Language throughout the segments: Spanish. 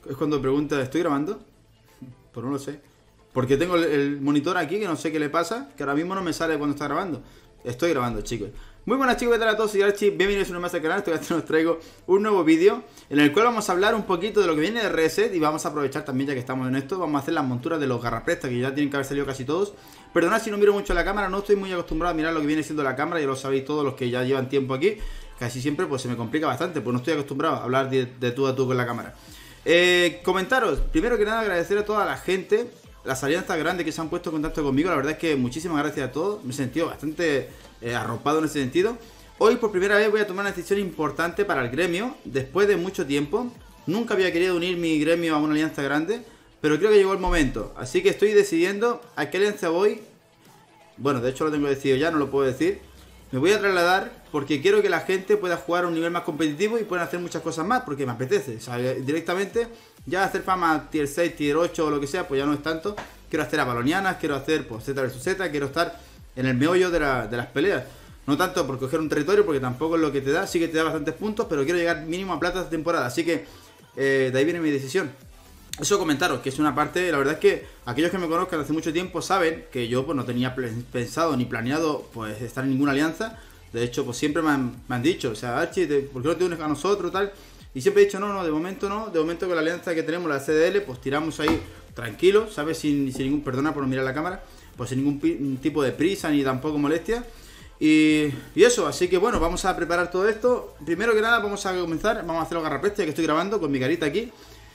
Es cuando pregunta, ¿estoy grabando? Pues no lo sé. Porque tengo el monitor aquí, que no sé qué le pasa, que ahora mismo no me sale cuando está grabando. Estoy grabando, chicos. Muy buenas, chicos, ¿qué tal a todos? Soy Archie, bienvenidos una vez más al canal. Esta os traigo un nuevo vídeo en el cual vamos a hablar un poquito de lo que viene de Reset. Y vamos a aprovechar también, ya que estamos en esto, vamos a hacer las monturas de los garraprestas, que ya tienen que haber salido casi todos. Perdonad si no miro mucho la cámara, no estoy muy acostumbrado a mirar lo que viene siendo la cámara. Ya lo sabéis todos los que ya llevan tiempo aquí. Casi siempre pues se me complica bastante, pues no estoy acostumbrado a hablar de tú a tú con la cámara. Comentaros, primero que nada agradecer a toda la gente, las alianzas grandes que se han puesto en contacto conmigo. La verdad es que muchísimas gracias a todos. Me he sentido bastante arropado en ese sentido. Hoy por primera vez voy a tomar una decisión importante para el gremio, después de mucho tiempo. Nunca había querido unir mi gremio a una alianza grande, pero creo que llegó el momento. Así que estoy decidiendo a qué alianza voy. Bueno, de hecho lo tengo decidido ya, no lo puedo decir. Me voy a trasladar porque quiero que la gente pueda jugar a un nivel más competitivo y puedan hacer muchas cosas más, porque me apetece. O sea, directamente ya hacer fama tier 6, tier 8 o lo que sea, pues ya no es tanto. Quiero hacer avalonianas, quiero hacer pues, Z vs Z, quiero estar en el meollo de las peleas. No tanto por coger un territorio, porque tampoco es lo que te da, sí que te da bastantes puntos, pero quiero llegar mínimo a plata esta temporada. Así que de ahí viene mi decisión. Eso comentaros, que es una parte, la verdad es que aquellos que me conozcan hace mucho tiempo saben que yo pues no tenía pensado ni planeado pues estar en ninguna alianza. De hecho, pues siempre me han dicho, o sea, Archie, ¿por qué no te unes a nosotros tal? Y siempre he dicho, no, de momento no, de momento con la alianza que tenemos, la CDL, pues tiramos ahí tranquilos, ¿sabes? Sin ningún, perdona por no mirar la cámara, pues sin ningún tipo de prisa ni tampoco molestia. Y eso, así que bueno, vamos a preparar todo esto. Primero que nada vamos a comenzar, vamos a hacer los garraprestas que estoy grabando con mi carita aquí.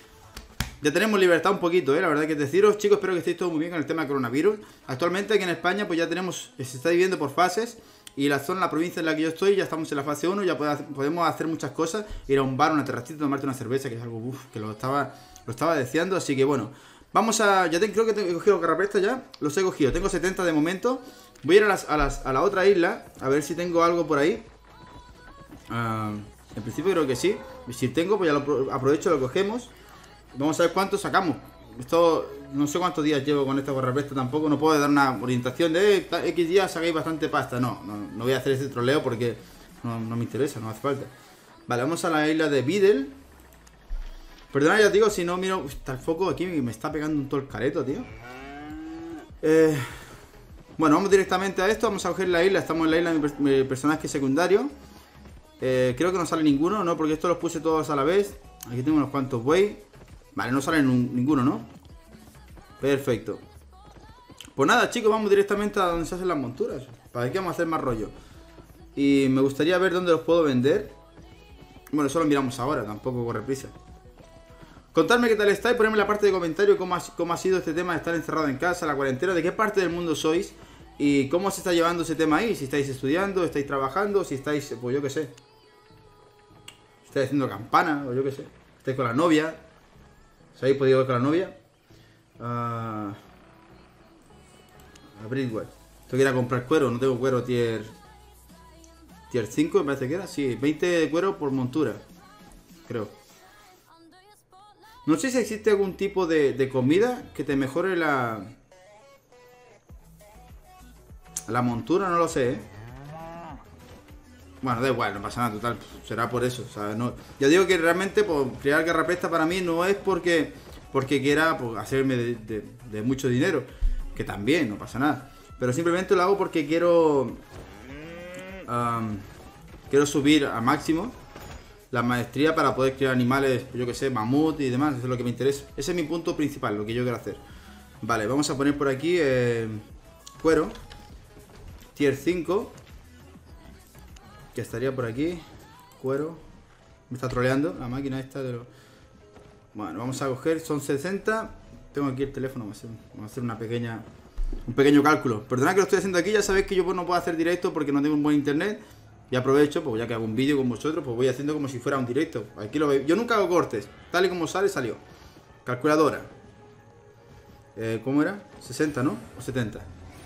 Ya tenemos libertad un poquito, la verdad que deciros, chicos, espero que estéis todos muy bien con el tema del coronavirus. Actualmente aquí en España pues ya tenemos, se está dividiendo por fases. Y la zona, la provincia en la que yo estoy, ya estamos en la fase 1, ya podemos hacer muchas cosas. Ir a un bar, una terracita, tomarte una cerveza, que es algo que lo estaba deseando. Así que bueno, vamos a, creo que he cogido los garraprestas ya, los he cogido, tengo 70 de momento. Voy a ir a la otra isla, a ver si tengo algo por ahí. En principio creo que sí. Si tengo, pues ya lo aprovecho, lo cogemos. Vamos a ver cuánto sacamos. Esto, no sé cuántos días llevo con esta garrapresta tampoco. No puedo dar una orientación de X días sacáis bastante pasta. No voy a hacer ese troleo porque no me interesa, no hace falta. Vale, vamos a la isla de Videl. Perdona, ya digo, si no miro. Está el foco aquí, me está pegando un todo el careto, tío. Bueno, vamos directamente a esto. Vamos a coger la isla. Estamos en la isla de mi personaje secundario. Creo que no sale ninguno, ¿no? Porque esto los puse todos a la vez. Aquí tengo unos cuantos buey. Vale, no sale ninguno, ¿no? Perfecto. Pues nada, chicos, vamos directamente a donde se hacen las monturas. ¿Para qué vamos a hacer más rollo? Y me gustaría ver dónde los puedo vender. Bueno, eso lo miramos ahora, tampoco corre prisa. Contadme qué tal estáis, ponedme en la parte de comentarios cómo ha sido este tema de estar encerrado en casa, la cuarentena, de qué parte del mundo sois y cómo se está llevando ese tema ahí. Si estáis estudiando, estáis trabajando, si estáis, pues yo qué sé. Si estáis haciendo campana, o yo qué sé. Estáis con la novia. ¿Se habéis podido ver con la novia? A Bridwell. Tengo que ir a comprar cuero, no tengo cuero tier 5, me parece que era. Sí, 20 de cuero por montura, creo. No sé si existe algún tipo de comida que te mejore la montura, no lo sé, ¿eh? Bueno, da igual, no pasa nada, total, será por eso, o sea, no. Ya digo que realmente pues, crear garrapresta para mí no es porque quiera pues, hacerme de mucho dinero, que también, no pasa nada. Pero simplemente lo hago porque quiero subir a máximo la maestría para poder crear animales, yo que sé, mamut y demás, eso es lo que me interesa. Ese es mi punto principal, lo que yo quiero hacer. Vale, vamos a poner por aquí cuero, tier 5. Que estaría por aquí. Cuero. Me está troleando la máquina esta de los... Bueno, vamos a coger, son 60. Tengo aquí el teléfono, vamos a hacer un pequeño cálculo. Perdonad que lo estoy haciendo aquí, ya sabéis que yo pues, no puedo hacer directo porque no tengo un buen internet. Y aprovecho, pues ya que hago un vídeo con vosotros, pues voy haciendo como si fuera un directo. Aquí lo veis. Yo nunca hago cortes, tal y como sale, salió. Calculadora. ¿Cómo era? 60, ¿no? O 70.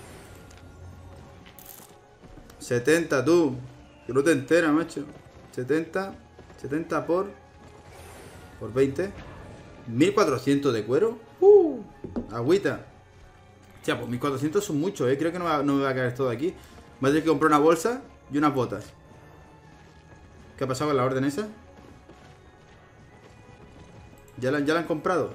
70, tú. Que no te enteras, macho. 70 por 20. 1400 de cuero. Agüita. Hostia, pues 1400 son muchos, creo que no me va a caer todo aquí. Voy a tener que comprar una bolsa y unas botas. ¿Qué ha pasado con la orden esa? ¿Ya la han comprado?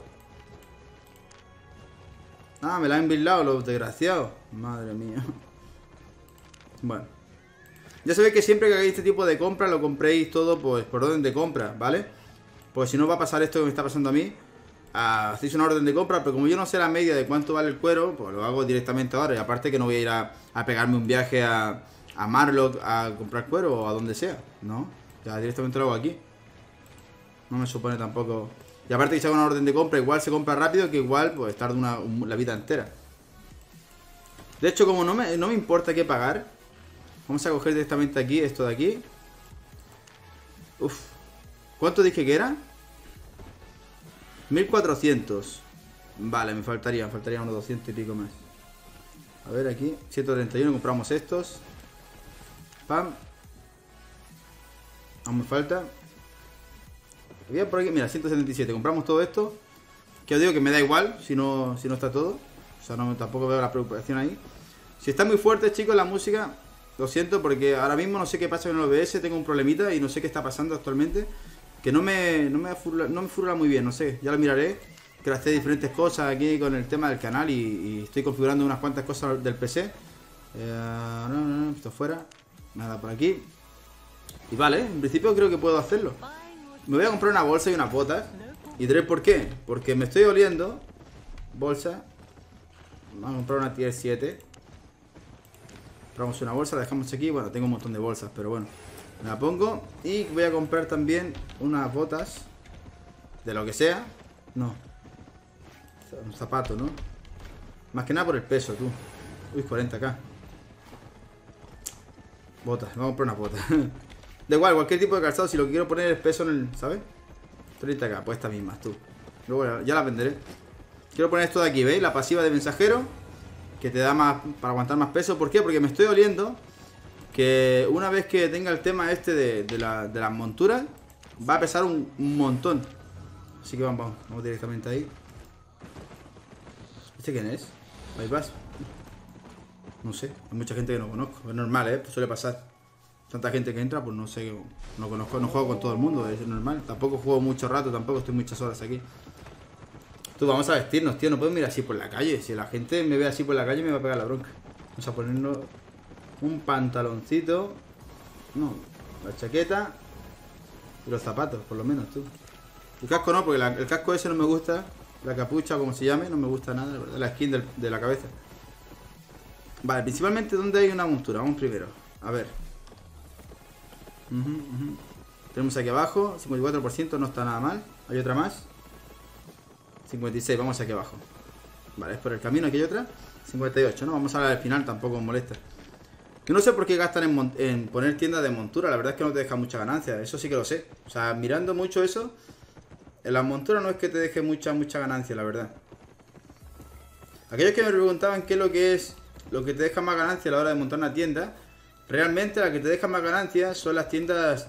Ah, me la han billado los desgraciados. Madre mía. Bueno. Ya sabéis que siempre que hagáis este tipo de compras lo compréis todo pues por orden de compra, ¿vale? Pues si no va a pasar esto que me está pasando a mí. Hacéis una orden de compra, pero como yo no sé la media de cuánto vale el cuero, pues lo hago directamente ahora. Y aparte que no voy a ir a pegarme un viaje a Marlock a comprar cuero o a donde sea, ¿no? Ya directamente lo hago aquí. No me supone tampoco... Y aparte que si hago una orden de compra, igual se compra rápido, que igual pues tarda la vida entera. De hecho, como no me importa qué pagar, vamos a coger directamente aquí, esto de aquí. Uf. ¿Cuánto dije que era? 1400. Vale, me faltaría unos 200 y pico más. A ver aquí, 131, compramos estos. Pam. Aún me falta. Voy a por aquí, mira, 177. Compramos todo esto. Que os digo que me da igual si no está todo. O sea, tampoco veo la preocupación ahí. Si está muy fuerte, chicos, la música, lo siento, porque ahora mismo no sé qué pasa con el OBS. Tengo un problemita y no sé qué está pasando actualmente. Que no me furula muy bien, no sé. Ya lo miraré. Crafté diferentes cosas aquí con el tema del canal y estoy configurando unas cuantas cosas del PC. Esto fuera. Nada por aquí. Y vale, en principio creo que puedo hacerlo. Me voy a comprar una bolsa y unas botas. Y diré por qué. Porque me estoy oliendo. Bolsa. Vamos a comprar una tier 7. Compramos una bolsa, la dejamos aquí. Bueno, tengo un montón de bolsas, pero bueno. Me la pongo. Y voy a comprar también unas botas. De lo que sea. No. Un zapato, ¿no? Más que nada por el peso, tú. Uy, 40k. Botas, vamos a comprar unas botas. Da igual, cualquier tipo de calzado. Si lo que quiero poner es peso en el... ¿Sabes? 30k, pues estas mismas, tú. Luego ya las venderé. Quiero poner esto de aquí, ¿veis? La pasiva de mensajero. Que te da más... Para aguantar más peso. ¿Por qué? Porque me estoy oliendo que una vez que tenga el tema este de las monturas, va a pesar un montón. Así que vamos directamente ahí. ¿Este quién es? Bypass. No sé, hay mucha gente que no conozco. Es normal, pues suele pasar. Tanta gente que entra, pues no sé, no conozco, no juego con todo el mundo, es normal. Tampoco juego mucho rato, tampoco estoy muchas horas aquí. Tú, vamos a vestirnos, tío, no podemos ir así por la calle. Si la gente me ve así por la calle me va a pegar la bronca. Vamos a ponernos un pantaloncito. No, la chaqueta y los zapatos, por lo menos, tú. El casco no, porque el casco ese no me gusta. La capucha, como se llame, no me gusta nada, la verdad. La skin de la cabeza. Vale, principalmente ¿dónde hay una montura? Vamos primero, a ver. Tenemos aquí abajo, 54%, no está nada mal. Hay otra más. 56, vamos aquí abajo. Vale, es por el camino, aquí hay otra. 58, ¿no? Vamos a ver al final, tampoco me molesta. Que no sé por qué gastan en poner tiendas de montura. La verdad es que no te deja mucha ganancia, eso sí que lo sé. O sea, mirando mucho eso, en las monturas no es que te deje mucha ganancia, la verdad. Aquellos que me preguntaban qué es lo que te deja más ganancia a la hora de montar una tienda, realmente la que te deja más ganancia son las tiendas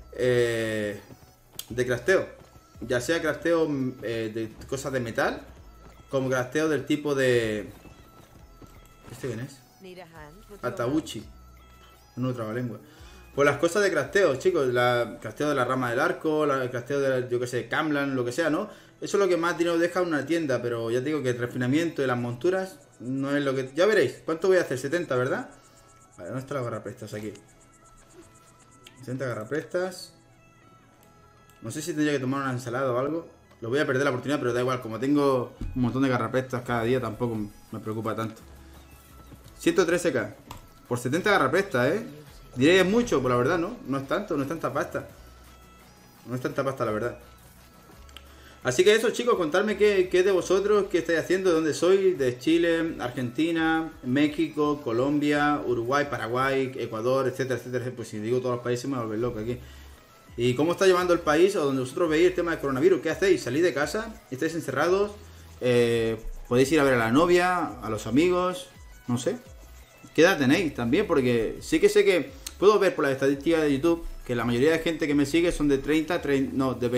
de crafteo. Ya sea crafteo de cosas de metal, como crafteo del tipo de... ¿Este quién es? Atauchi. No trabalengua. Pues las cosas de crafteo, chicos. Crafteo de la rama del arco, el crafteo de, yo que sé, Camlan, lo que sea, ¿no? Eso es lo que más dinero deja una tienda. Pero ya te digo que el refinamiento de las monturas no es lo que... Ya veréis. ¿Cuánto voy a hacer? 70, ¿verdad? Vale, ¿dónde están las garraprestas? Aquí. 70 garraprestas. No sé si tendría que tomar una ensalada o algo. Lo voy a perder la oportunidad, pero da igual. Como tengo un montón de garraprestas cada día, tampoco me preocupa tanto. 113k. Por 70 garraprestas, ¿eh? Diréis es mucho, pues la verdad, ¿no? No es tanto, no es tanta pasta. No es tanta pasta, la verdad. Así que eso, chicos, contadme qué de vosotros, qué estáis haciendo, de dónde sois, de Chile, Argentina, México, Colombia, Uruguay, Paraguay, Ecuador, etcétera, etcétera. Pues si digo todos los países me voy a volver loco aquí. ¿Y cómo está llevando el país o donde vosotros veis el tema del coronavirus? ¿Qué hacéis? ¿Salís de casa? ¿Estáis encerrados? ¿Podéis ir a ver a la novia, a los amigos? No sé. ¿Qué edad tenéis también? Porque sí que sé que puedo ver por las estadísticas de YouTube que la mayoría de gente que me sigue son de de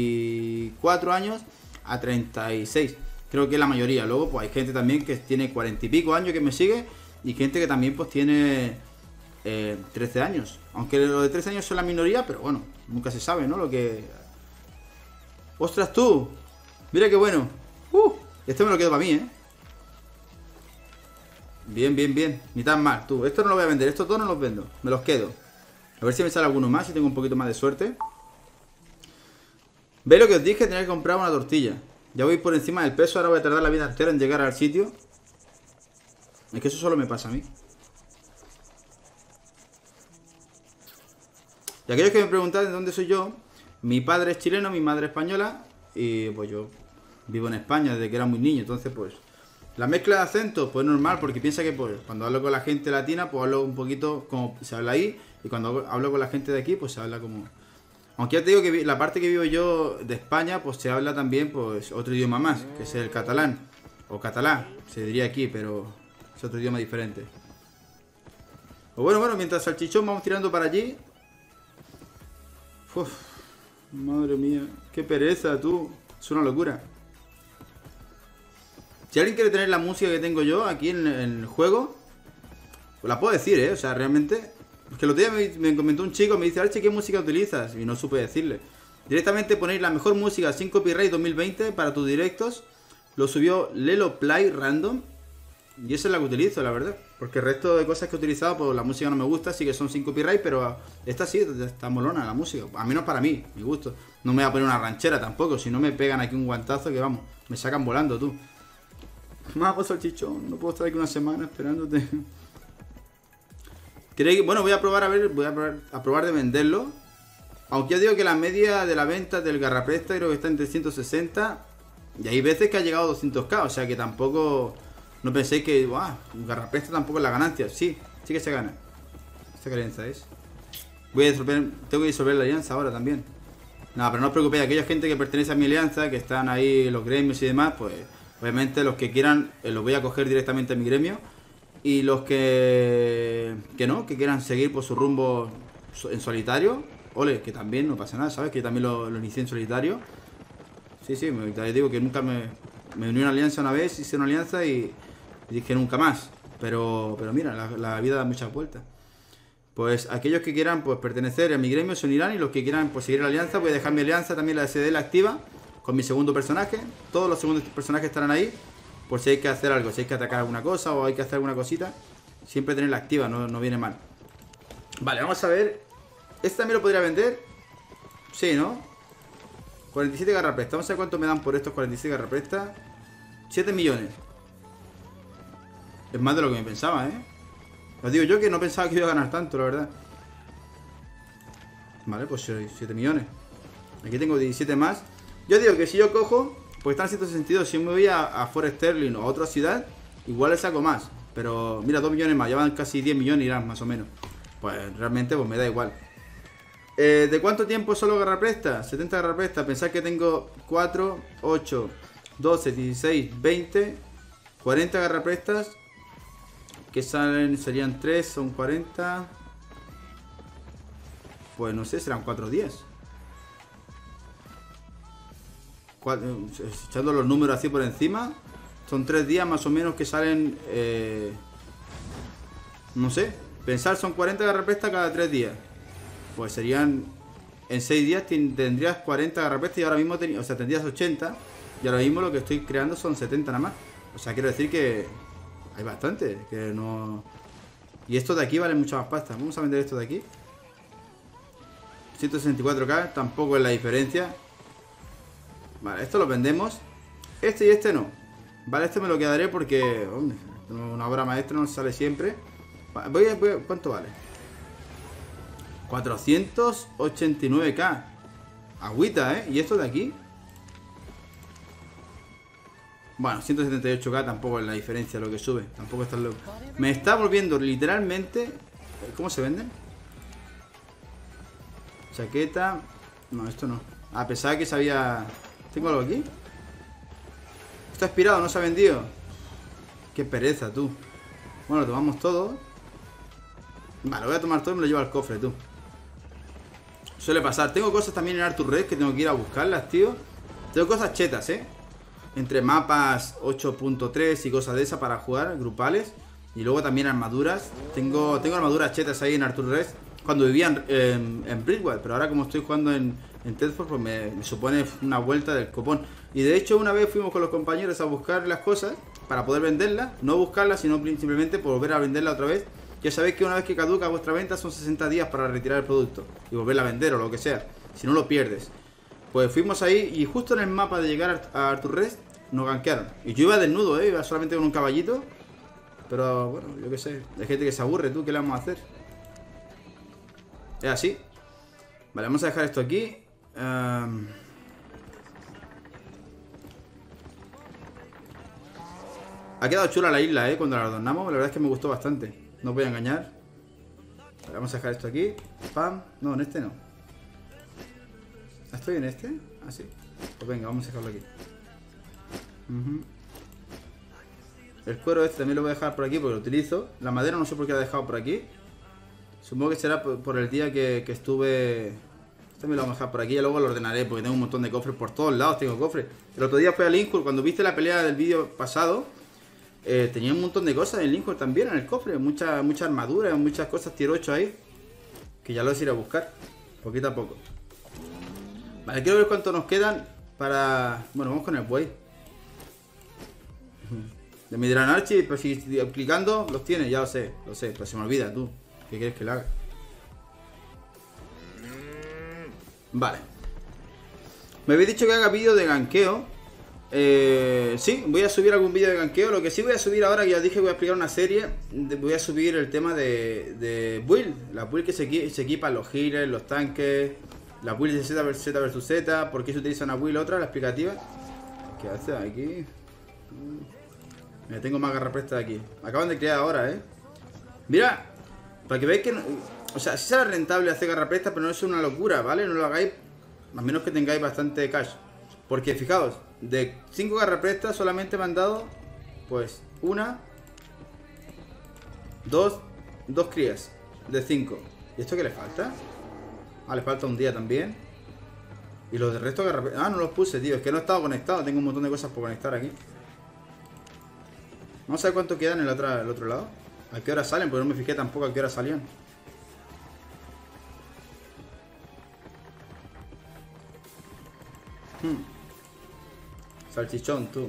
24 años a 36. Creo que es la mayoría. Luego pues hay gente también que tiene 40 y pico años que me sigue y gente que también pues tiene 13 años. Aunque los de 13 años son la minoría, pero bueno, nunca se sabe, ¿no? Lo que... ¡Ostras tú! Mira qué bueno. Este me lo quedo para mí, ¿eh? Bien, bien, bien. Ni tan mal, tú. Esto no lo voy a vender. Estos dos no los vendo. Me los quedo. A ver si me sale alguno más y tengo un poquito más de suerte. ¿Veis lo que os dije? Tenía que comprar una tortilla. Ya voy por encima del peso. Ahora voy a tardar la vida entera en llegar al sitio. Es que eso solo me pasa a mí. Y aquellos que me preguntan de dónde soy yo, mi padre es chileno, mi madre española. Y pues yo vivo en España desde que era muy niño. Entonces pues la mezcla de acentos pues normal, porque piensa que pues cuando hablo con la gente latina pues hablo un poquito como se habla ahí. Y cuando hablo con la gente de aquí pues se habla como... Aunque ya te digo que la parte que vivo yo de España pues se habla también pues otro idioma más, que es el catalán. O catalán, se diría aquí, pero es otro idioma diferente. Pues bueno, mientras salchichón vamos tirando para allí. Uf, madre mía, qué pereza, tú. Es una locura. Si alguien quiere tener la música que tengo yo aquí en el juego, pues la puedo decir, O sea, realmente... Es que el otro día me comentó un chico, me dice, Archie, ¿qué música utilizas? Y no supe decirle. Directamente ponéis la mejor música sin copyright 2020 para tus directos. Lo subió Lelo Play Random. Y esa es la que utilizo, la verdad. Porque el resto de cosas que he utilizado, pues la música no me gusta, sí que son sin copyright, pero esta sí, está molona la música. Al menos para mí, mi gusto. No me voy a poner una ranchera tampoco, si no me pegan aquí un guantazo que vamos, me sacan volando, tú. Más salchichón, no puedo estar aquí una semana esperándote. Bueno, voy a probar a probar de venderlo. Aunque ya digo que la media de la venta del Garrapresta creo que está en 360. Y hay veces que ha llegado a 200k, o sea que tampoco... No penséis que, un Garrapresta tampoco es la ganancia. Sí, sí que se gana. ¿Esta qué alianza es? Tengo que disolver la alianza ahora también. No, pero no os preocupéis, aquella gente que pertenece a mi alianza, que están ahí los gremios y demás, pues obviamente los que quieran los voy a coger directamente a mi gremio. Y los que no, que quieran seguir por su rumbo en solitario, ole, que también no pasa nada, ¿sabes? Que yo también lo inicié en solitario. Sí, te digo que nunca me uní a una alianza una vez, hice una alianza y dije nunca más. Pero mira, la vida da muchas vueltas. Pues aquellos que quieran pues pertenecer a mi gremio se unirán, y los que quieran pues seguir la alianza, voy a dejar mi alianza también, la SD la activa, con mi segundo personaje. Todos los segundos personajes estarán ahí. Por si hay que hacer algo, si hay que atacar alguna cosa o hay que hacer alguna cosita, siempre tenerla activa, no viene mal. Vale, vamos a ver. ¿Este también lo podría vender? Sí, ¿no? 47 garraprestas. Vamos a ver cuánto me dan por estos 47 garraprestas. 7 millones. Es más de lo que me pensaba, Os digo yo que no pensaba que iba a ganar tanto, la verdad. Vale, pues 7 millones. Aquí tengo 17 más. Yo digo que si yo cojo... Pues está en cierto sentido, si me voy a Forest Sterling o a otra ciudad, igual le saco más. Pero mira, 2 millones más, ya van casi 10 millones irán más o menos. Pues realmente pues me da igual. ¿De cuánto tiempo solo garrapresta? 70 garraprestas, pensad que tengo 4, 8, 12, 16, 20, 40 garraprestas. Que serían 3, son 40. Pues no sé, serán 4 días. Echando los números así por encima, son 3 días más o menos que salen, no sé, pensar son 40 garraprestas cada 3 días, pues serían, en 6 días tendrías 40 garraprestas y ahora mismo tendrías 80, y ahora mismo lo que estoy creando son 70 nada más, o sea, quiero decir que hay bastante, que no... Y estos de aquí valen mucha más pasta. Vamos a vender esto de aquí, 164k, tampoco es la diferencia. Vale, esto lo vendemos. Este y este no. Vale, este me lo quedaré porque una obra maestra no sale siempre. ¿Cuánto vale? 489k. Agüita, ¿Y esto de aquí? Bueno, 178k tampoco es la diferencia lo que sube. Tampoco está loco. Me está volviendo literalmente... ¿Cómo se venden? Chaqueta... No, esto no. A pesar que sabía... ¿Tengo algo aquí? Está expirado, no se ha vendido. Qué pereza, tú. Bueno, lo tomamos todo. Vale, lo voy a tomar todo y me lo llevo al cofre, tú. Suele pasar. Tengo cosas también en Arthur Red que tengo que ir a buscarlas, tío. Tengo cosas chetas, entre mapas 8.3 y cosas de esas para jugar, grupales. Y luego también armaduras. Tengo armaduras chetas ahí en Arthur Red cuando vivía en Bridwell. Pero ahora como estoy jugando en en Tedford, pues me supone una vuelta del copón. Y de hecho una vez fuimos con los compañeros a buscar las cosas para poder venderlas, no buscarlas, sino simplemente volver a venderla otra vez. Ya sabéis que una vez que caduca vuestra venta son 60 días para retirar el producto y volverla a vender o lo que sea, si no lo pierdes. Pues fuimos ahí y justo en el mapa de llegar a Arthur Rest nos gankearon. Y yo iba desnudo, iba solamente con un caballito. Pero bueno, yo qué sé, hay gente que se aburre, ¿tú qué le vamos a hacer? Es así. Vale, vamos a dejar esto aquí. Ha quedado chula la isla, cuando la adornamos. La verdad es que me gustó bastante. No os voy a engañar. Vale, vamos a dejar esto aquí. Pam. No, en este no. ¿Estoy en este? Ah, sí. Pues venga, vamos a dejarlo aquí. El cuero este también lo voy a dejar por aquí porque lo utilizo. La madera no sé por qué la he dejado por aquí. Supongo que será por el día que estuve... Este me lo vamos a dejar por aquí y luego lo ordenaré porque tengo un montón de cofres por todos lados. Tengo cofres. El otro día fui a Lincoln. Cuando viste la pelea del vídeo pasado, tenía un montón de cosas en Lincoln también en el cofre. Mucha armadura, muchas cosas tier 8 ahí. Que ya los iré a buscar. Poquito a poco. Vale, quiero ver cuánto nos quedan para... Bueno, vamos con el buey. De mi Archie, pero si clicando los tienes, ya lo sé, pero se me olvida, tú. ¿Qué quieres que le haga? Vale. Me habéis dicho que haga vídeo de ganqueo. Sí, voy a subir algún vídeo de ganqueo. Lo que sí voy a subir ahora, que ya dije que voy a explicar una serie, voy a subir el tema de build. La build que se equipan los healers, los tanques, la build de Z versus Z, por qué se utiliza una build otra, la explicativa. ¿Qué hace aquí? Me tengo más garraprestas aquí. Acaban de crear ahora, Mira, para que veáis que... O sea, sí será rentable hacer garraprestas, pero no es una locura, ¿vale? No lo hagáis, a menos que tengáis bastante cash. Porque fijaos, de 5 garraprestas solamente me han dado, pues, una, dos crías de 5. ¿Y esto qué le falta? Ah, le falta un día también. Y los de resto garraprestas... Ah, no los puse, tío. Es que no he estado conectado. Tengo un montón de cosas por conectar aquí. Vamos a ver cuánto quedan en el otro lado. ¿A qué hora salen? Porque no me fijé tampoco a qué hora salían. Salchichón, tú.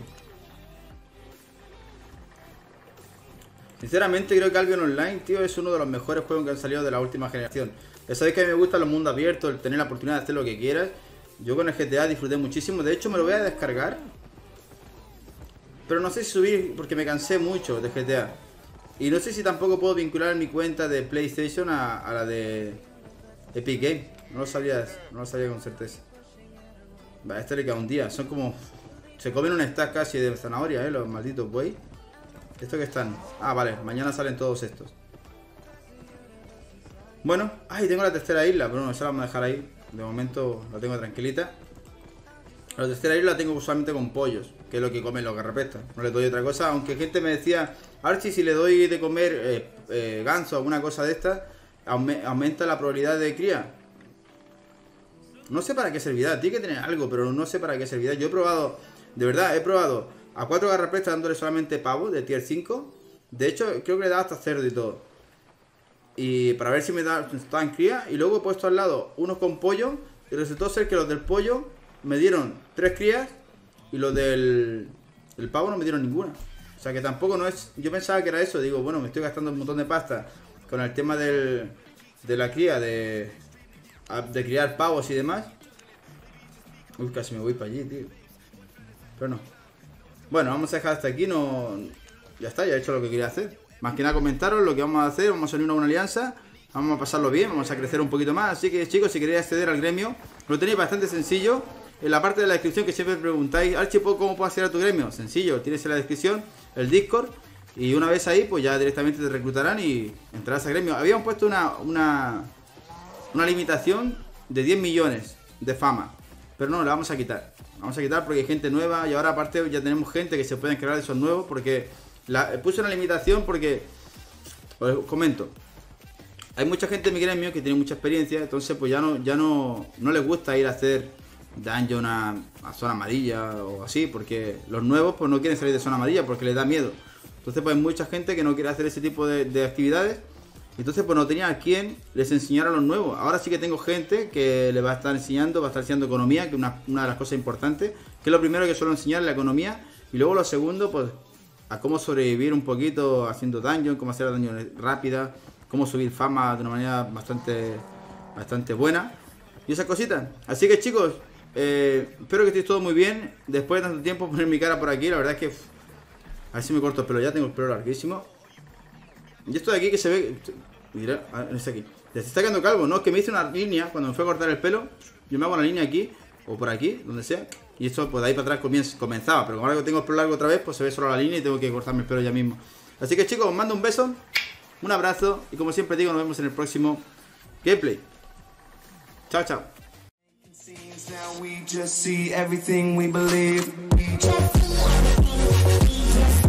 Sinceramente creo que Albion Online, tío, es uno de los mejores juegos que han salido de la última generación. Ya sabéis que a mí me gustan los mundos abiertos, el tener la oportunidad de hacer lo que quieras. Yo con el GTA disfruté muchísimo. De hecho me lo voy a descargar, pero no sé si subir porque me cansé mucho de GTA. Y no sé si tampoco puedo vincular mi cuenta de PlayStation a la de Epic Games. No lo sabía con certeza. Vale, este le queda un día. Son como... Se comen un stack casi de zanahoria, los malditos buey. ¿Estos que están? Ah, vale, mañana salen todos estos. Bueno, ay, tengo la tercera isla, pero no, esa la vamos a dejar ahí. De momento la tengo tranquilita. La tercera isla la tengo usualmente con pollos, que es lo que comen los garrapetas. No les doy otra cosa, aunque gente me decía, Archie, si le doy de comer ganso o alguna cosa de esta, aumenta la probabilidad de cría. No sé para qué servirá, tiene que tener algo, pero no sé para qué servirá. Yo he probado, de verdad, he probado a 4 garrapetas dándole solamente pavo de tier 5. De hecho, creo que le da hasta cerdo y todo. Y para ver si me da en cría. Y luego he puesto al lado unos con pollo. Y resultó ser que los del pollo me dieron 3 crías. Y los del pavo no me dieron ninguna. O sea que tampoco no es... Yo pensaba que era eso. Digo, bueno, me estoy gastando un montón de pasta con el tema de la cría, de criar pavos y demás. Uy, casi me voy para allí, tío. Pero no. Bueno, vamos a dejar hasta aquí. No, ya está, ya he hecho lo que quería hacer. Más que nada comentaros lo que vamos a hacer. Vamos a unir a una alianza. Vamos a pasarlo bien, vamos a crecer un poquito más. Así que chicos, si queréis acceder al gremio, lo tenéis bastante sencillo. En la parte de la descripción que siempre preguntáis, Archie, ¿cómo puedo acceder a tu gremio? Sencillo, tienes en la descripción el Discord. Y una vez ahí, pues ya directamente te reclutarán y entrarás al gremio. Habíamos puesto una limitación de 10 millones de fama. Pero no, la vamos a quitar. Vamos a quitar porque hay gente nueva. Y ahora aparte ya tenemos gente que se puede encargar de esos nuevos. Porque puse una limitación porque... Os comento. Hay mucha gente en mi gremio que tiene mucha experiencia. Entonces pues ya no les gusta ir a hacer dungeon a zona amarilla o así. Porque los nuevos pues no quieren salir de zona amarilla porque les da miedo. Entonces pues hay mucha gente que no quiere hacer ese tipo de actividades. Entonces pues no tenía a quien les enseñara los nuevos. Ahora sí que tengo gente que le va a estar enseñando, economía, que es una de las cosas importantes, que es lo primero que suelo enseñar, la economía. Y luego lo segundo, pues a cómo sobrevivir un poquito haciendo dungeon, cómo hacer dungeon rápida, cómo subir fama de una manera bastante buena. Y esas cositas. Así que chicos, espero que estéis todos muy bien. Después de tanto tiempo poner mi cara por aquí, la verdad es que... a ver si me corto el pelo, ya tengo el pelo larguísimo. Y esto de aquí que se ve... mira, es aquí. Se está quedando calvo, ¿no? Es que me hice una línea cuando me fue a cortar el pelo. Yo me hago una línea aquí, o por aquí, donde sea. Y esto pues de ahí para atrás comenzaba. Pero como ahora que tengo el pelo largo otra vez, pues se ve solo la línea y tengo que cortarme el pelo ya mismo. Así que chicos, os mando un beso, un abrazo. Y como siempre digo, nos vemos en el próximo gameplay. Chao, chao. Now we just see everything we believe.